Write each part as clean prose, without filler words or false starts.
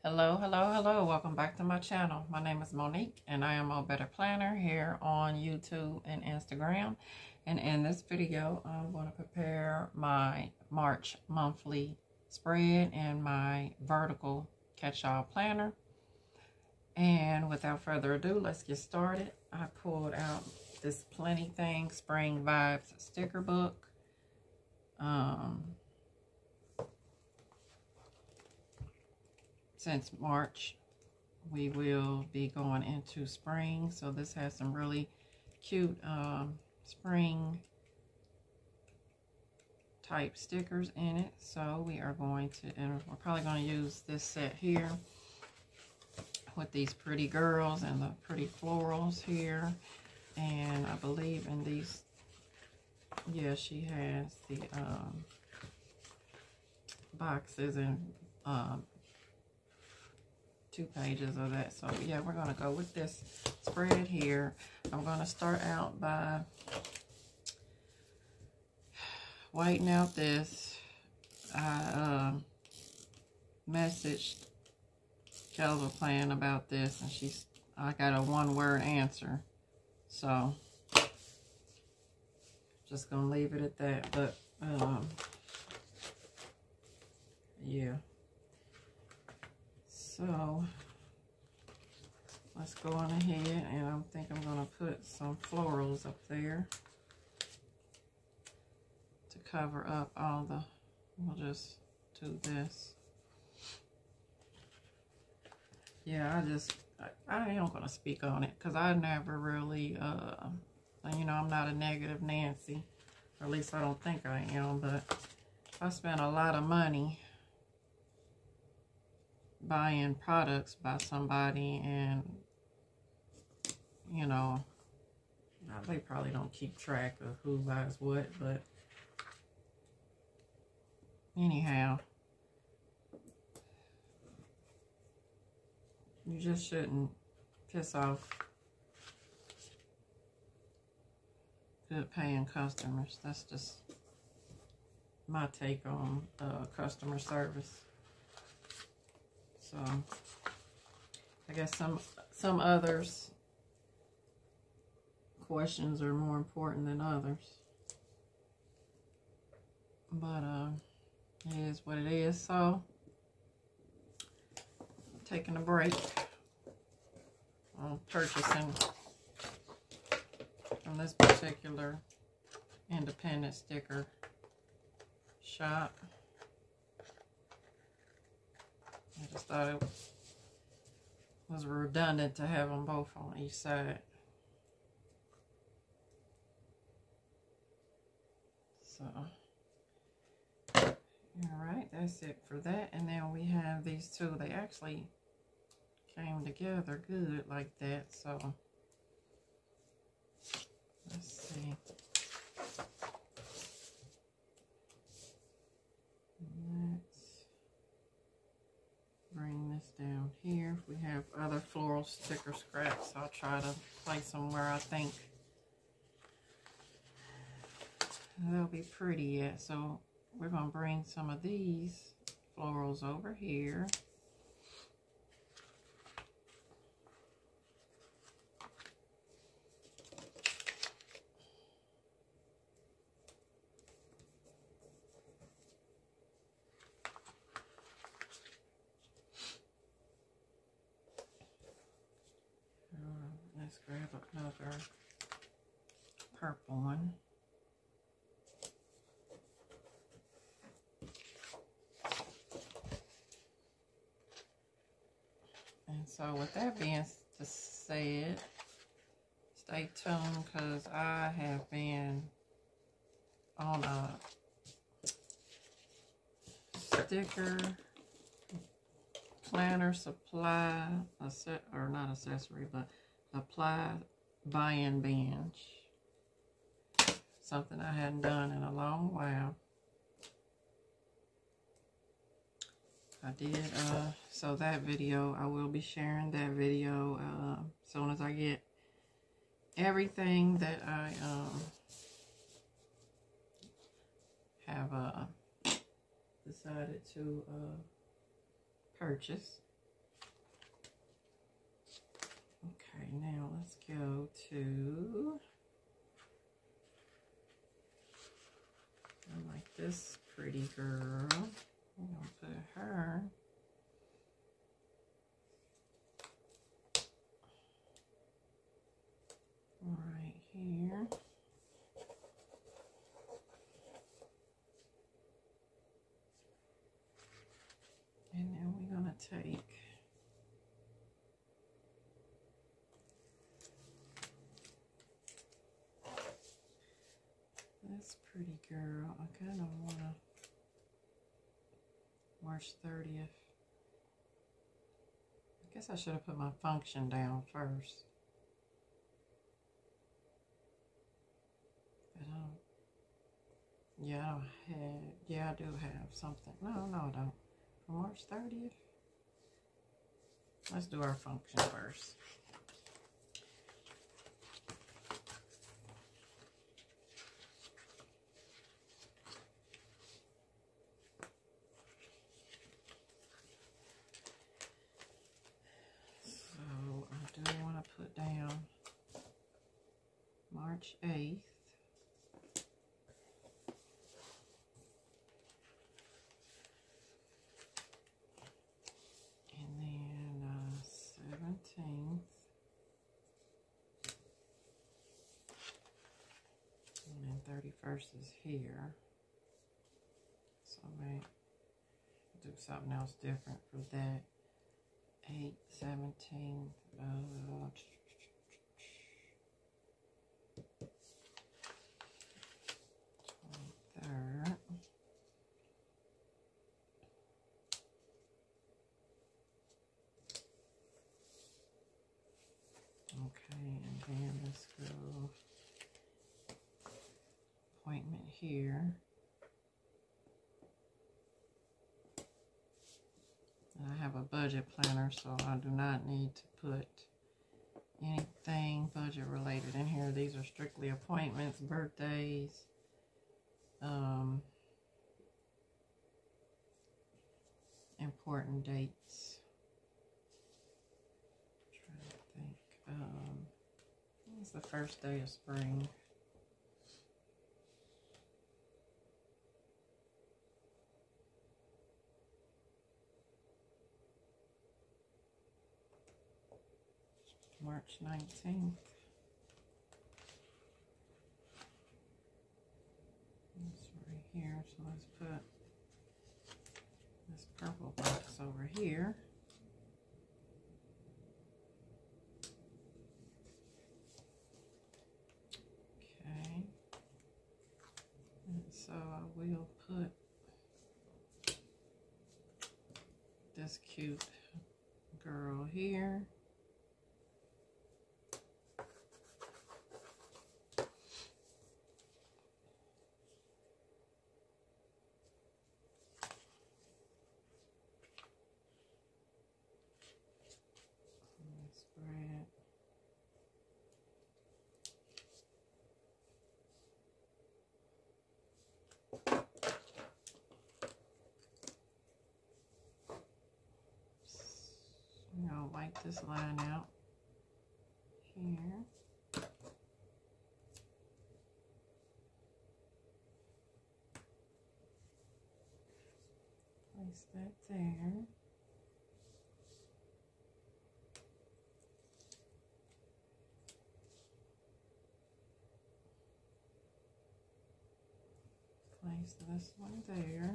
Hello, hello, hello. Welcome back to my channel. My name is Monique and I am a Better Planner here on YouTube and Instagram. And in this video, I'm going to prepare my March monthly spread and my vertical catch-all planner. And without further ado, let's get started. I pulled out this Plenty Things Spring Vibes sticker book. Since March, we will be going into spring, so this has some really cute spring type stickers in it. So we are going to, and we're probably going to use this set here with these pretty girls and the pretty florals here. And I believe in these, yeah, she has the boxes and 2 pages of that. So yeah, we're going to go with this spread here. I'm going to start out by whiting out this. I messaged Kelva Plan about this, and I got a 1-word answer. So just gonna leave it at that. But yeah. So let's go on ahead, and I think I'm going to put some florals up there to cover up all the, we'll just do this. Yeah, I ain't going to speak on it because I never really, you know, I'm not a negative Nancy, or at least I don't think I am, but I spent a lot of money buying products by somebody, and you know, they probably don't keep track of who buys what, but anyhow, you just shouldn't piss off good paying customers. That's just my take on customer service. So I guess some others' questions are more important than others. But it is what it is. So taking a break on purchasing from this particular independent sticker shop. I just thought it was redundant to have them both on each side. So, alright, that's it for that. And then we have these two. They actually came together good like that. So, let's see. Bring this down here. If we have other floral sticker scraps, I'll try to place them where I think they'll be pretty at. So we're going to bring some of these florals over here. Let's grab another purple one. And so with that being said, stay tuned because I have been on a sticker planner supply, or not accessory, but apply buy-in binge. Something I hadn't done in a long while. I did, so that video, I will be sharing that video as soon as I get everything that I have decided to purchase. Okay, now let's go to, I like this pretty girl. I'm gonna put her right here. And then we're gonna take this pretty girl. I kind of wanna March 30th. I guess I should have put my function down first. But I don't, yeah, I don't have, yeah, I do have something. No, I don't. For March 30th. Let's do our function first. So I do want to put down March 8th. And then 17th. And then 31st is here. So I may do something else different for that. 8, 17, 23rd. Okay, and then let's go appointment here. I have a budget planner, so I do not need to put anything budget related in here. These are strictly appointments, birthdays, important dates. I'm trying to think. It's the first day of spring. March 19th. It's right here, so let's put this purple box over here. Okay. And so I will put this cute girl here. I'll wipe this line out here. Place that there. Place this one there.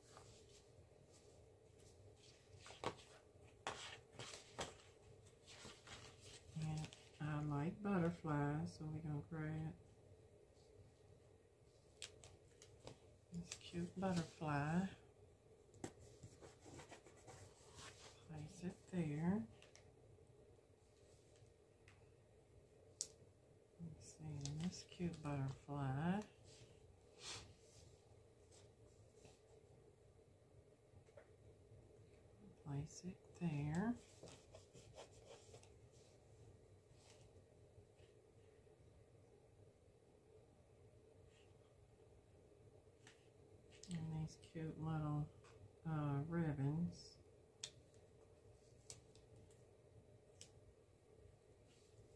And I like butterflies, so we're going to grab this cute butterfly. Place it there. Let's see, and this cute butterfly. Place it there. And these cute little ribbons.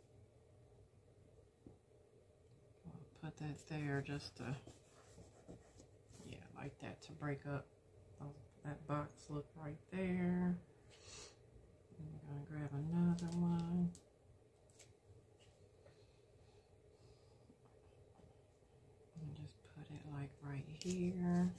that there just to, yeah, like that, to break up that box look right there. And we're going to grab another one. And just put it like right here.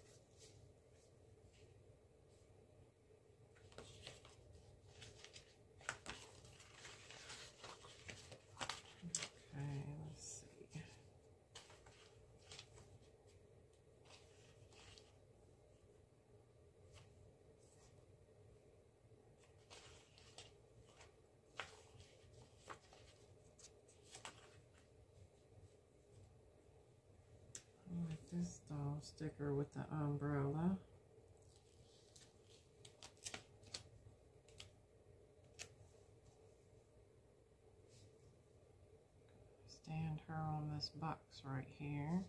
Okay, let's see. I like this doll sticker with the umbrella. Stand her on this box right here.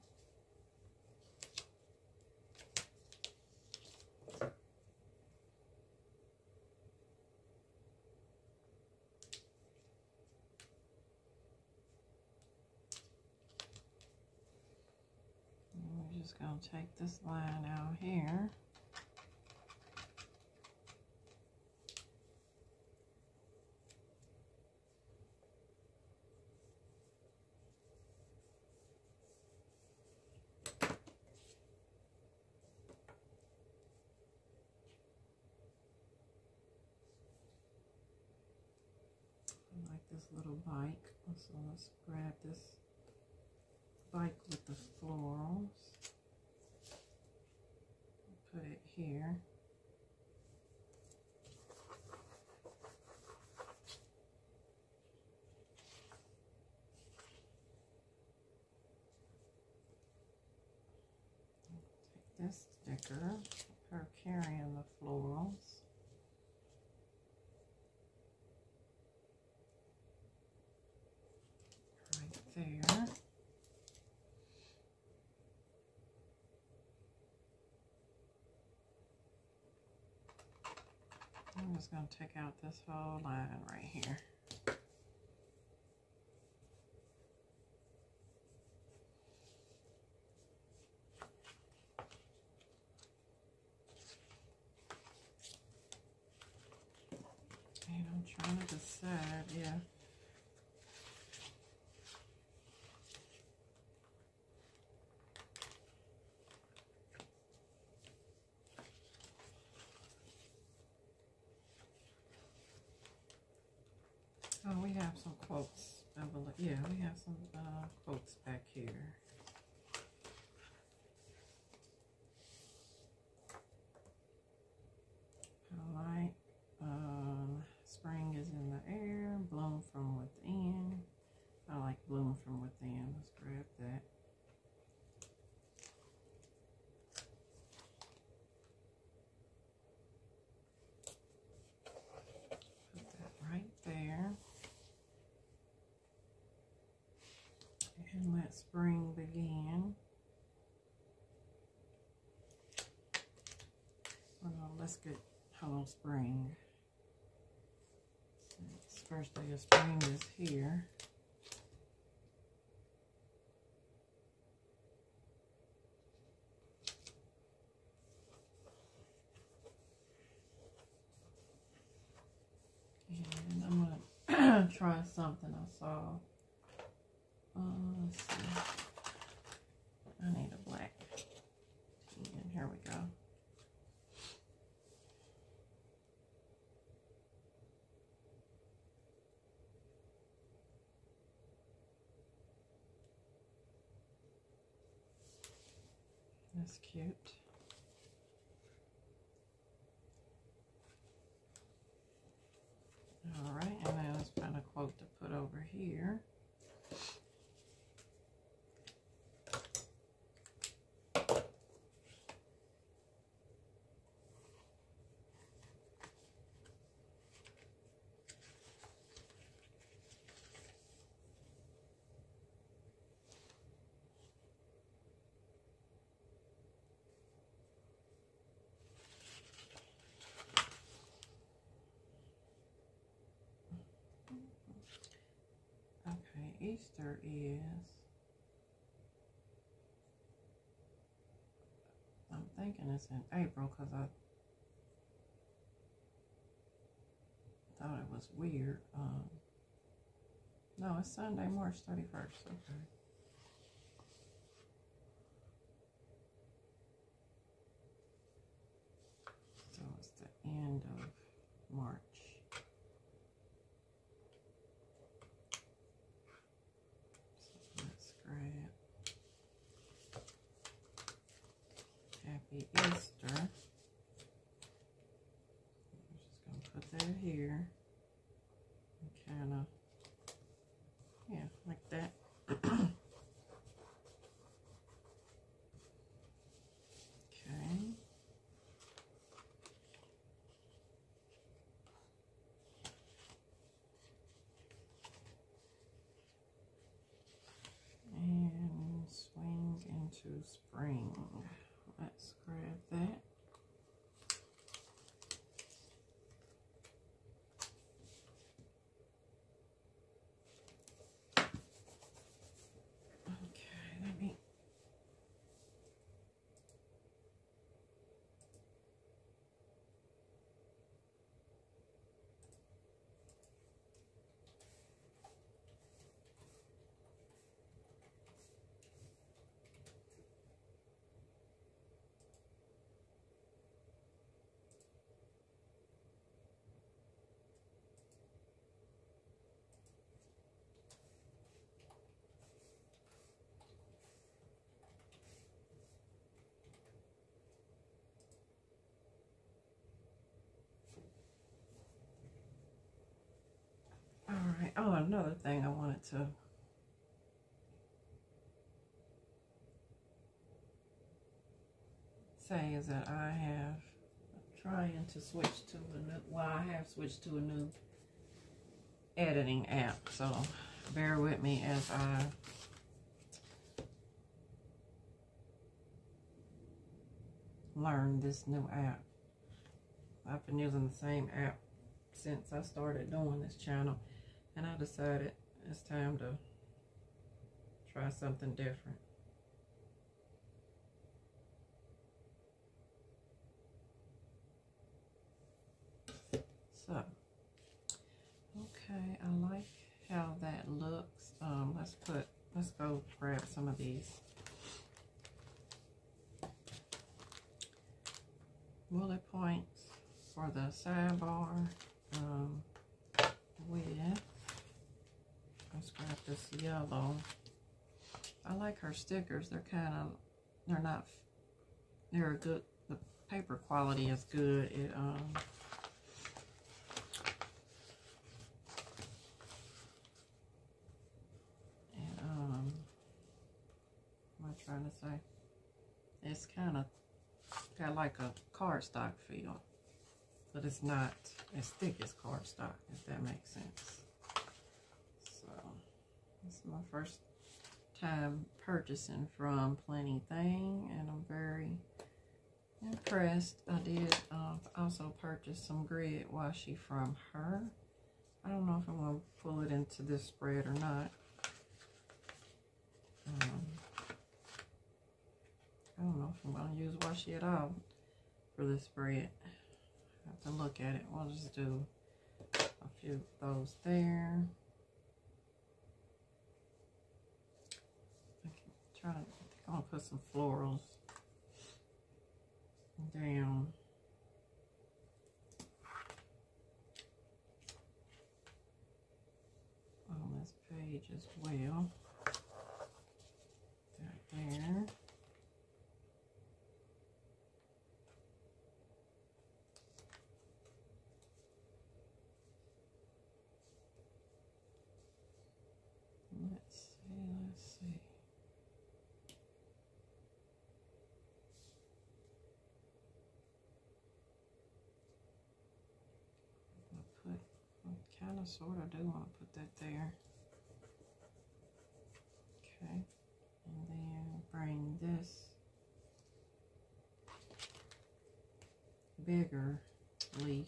And we're just going to take this line out here. I like this little bike. So let's grab this bike with the florals. Put it here. Take this sticker, her carrying the florals. Right there. I'm just going to take out this whole line right here. And I'm trying to decide if oh, we have some quotes. I believe, yeah, we have some quotes back here. I like spring is in the air, bloom from within. I like bloom from within. Let's grab that. Put that right there. And let spring begin. Oh, no, let's get Hello Spring. Since first day of spring is here. And I'm gonna try something I saw. Let's see. I need a black. And here we go. That's cute. All right, and then let's find a quote to put over here. Okay, Easter is thinking it's in April because I thought it was weird. No, it's Sunday, March 31st. Okay. So it's the end of March. So let's grab Happy Easter. I'm just going to put that here. And kind of, yeah, like that. Okay. And swing into spring. Let's grab that. Okay, let me Alright, oh, another thing I wanted to say is that I have trying to switch to a new, well, I have switched to a new editing app, so bear with me as I learn this new app. I've been using the same app since I started doing this channel, and I decided it's time to try something different. So, okay, I like how that looks. Let's go grab some of these bullet points for the sidebar let's grab this yellow. I like her stickers. They're good. The paper quality is good. What am I trying to say? It's kind of got like a cardstock feel, but it's not as thick as cardstock, if that makes sense. So, this is my first time purchasing from Plentything, and I'm very impressed. I did also purchase some grid washi from her. I don't know if I'm going to pull it into this spread or not. I don't know if I'm going to use washi at all for this spread. I have to look at it. We'll just do a few of those there. I'm going to put some florals down. On this page as well. That there. Let's see. I kind of sort of do want to put that there. Okay. And then bring this bigger leaf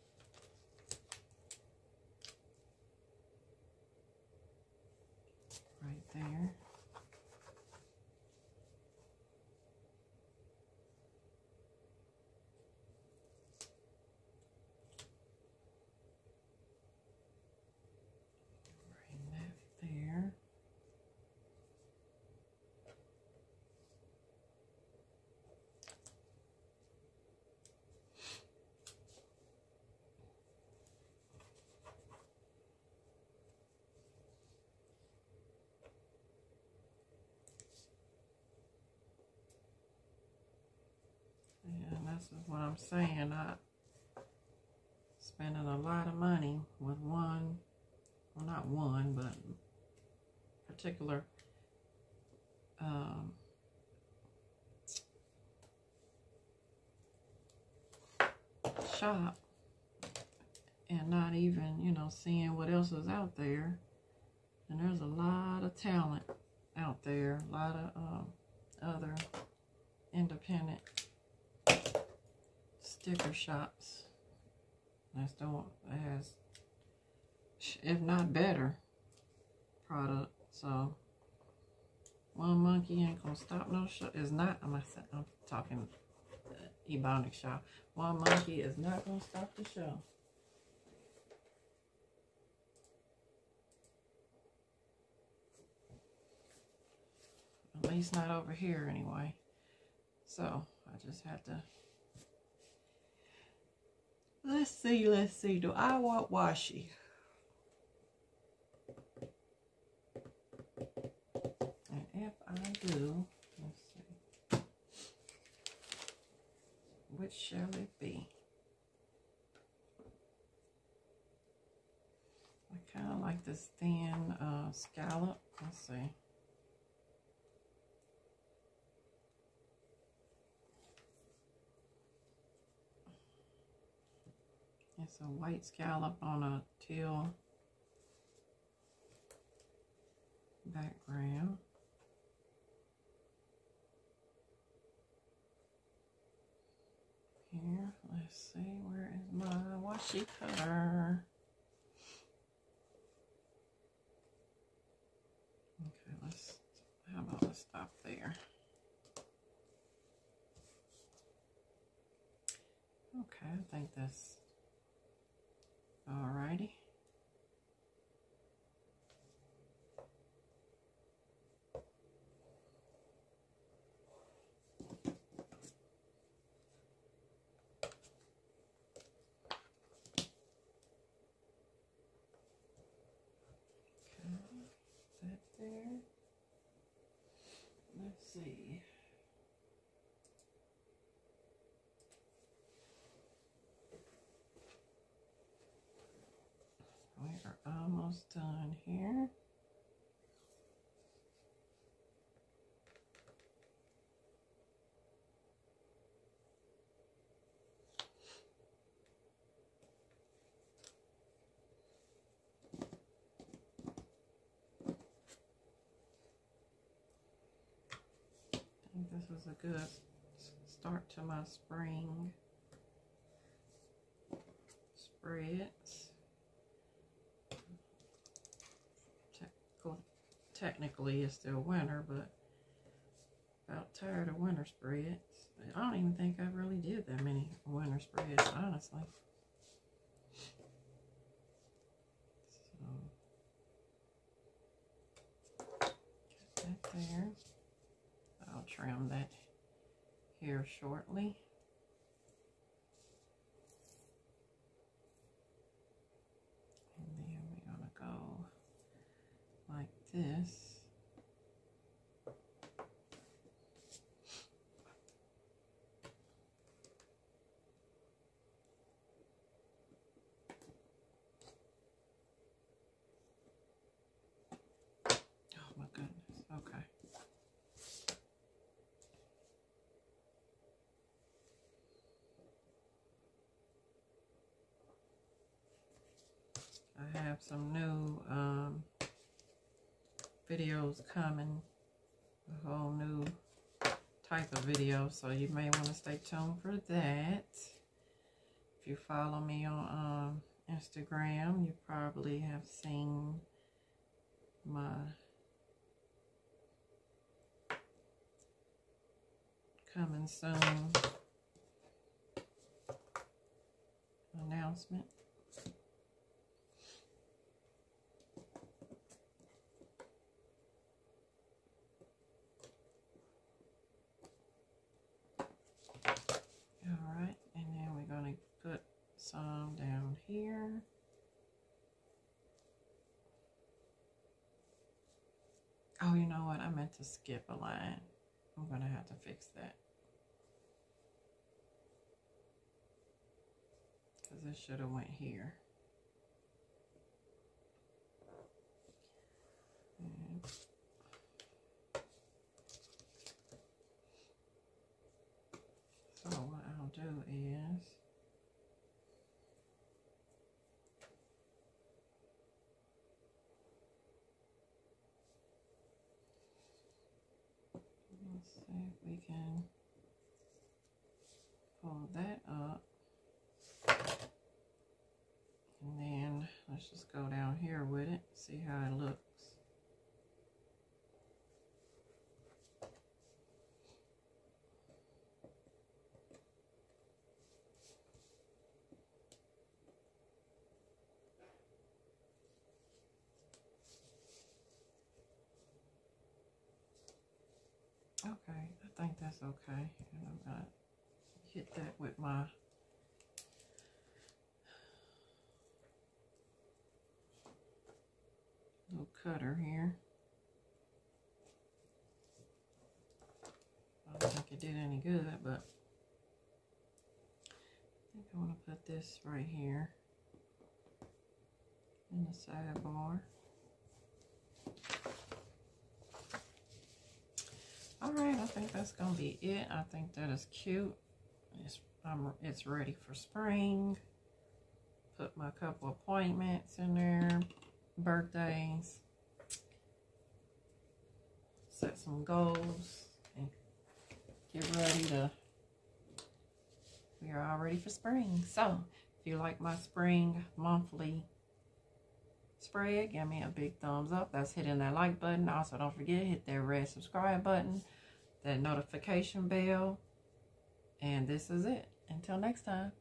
right there. This is what I'm saying. I spending a lot of money with one, well, not one, but particular shop, and not even, you know, seeing what else is out there. And there's a lot of talent out there, a lot of other independent sticker shops that's doing, has, if not better, product. So One Monkey ain't gonna stop no show. Is not. I'm talking Ebonics shop. One Monkey is not gonna stop the show. At least not over here anyway. So I just had to. Let's see. Do I want washi? And if I do, let's see. Which shall it be? I kind of like this thin scallop. Let's see. It's a white scallop on a teal background. Here, let's see, where is my washi cutter? Okay, how about let's stop there. Okay, I think that's alrighty. There. Let's see. We are almost done here. This is a good start to my spring spreads. Technically it's still winter, but about tired of winter spreads. I don't even think I really did that many winter spreads, honestly. So get that there. I'll trim that here shortly. And then we're gonna go like this. Oh my goodness, okay. I have some new videos coming, a whole new type of video, so you may want to stay tuned for that. If you follow me on Instagram, you probably have seen my coming soon announcement. Alright, and then we're going to put some down here. Oh, you know what? I meant to skip a line. I'm going to have to fix that. because it should have went here. And so what I'll do is let's see if we can pull that up. And then let's just go down here with it, see how it looks. Okay, I think that's okay. And I'm gonna hit that with my little cutter here. I don't think it did any good, but I think I want to put this right here in the sidebar. Alright, I think that's going to be it. I think that is cute. It's ready for spring. Put my couple appointments in there. Birthdays. Set some goals. And get ready to... We are all ready for spring. So, if you like my spring monthly spread, give me a big thumbs up. That's hitting that like button. Also, don't forget, hit that red subscribe button, that notification bell. And this is it. Until next time.